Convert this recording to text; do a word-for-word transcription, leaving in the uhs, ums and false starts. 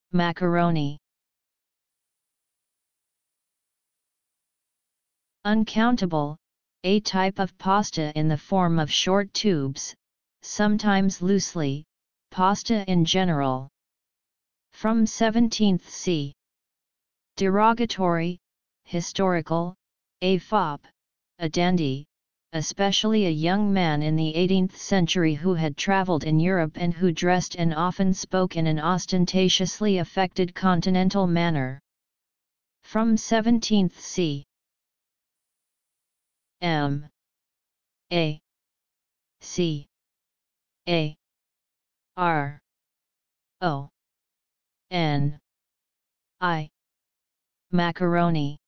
macaroni. Uncountable, a type of pasta in the form of short tubes, sometimes loosely, pasta in general. From seventeenth C. Derogatory, historical, a fop, a dandy, especially a young man in the eighteenth century who had travelled in Europe and who dressed and often spoke in an ostentatiously affected continental manner. From seventeenth C. M. A. C. A. R. O. N. I. Macaroni.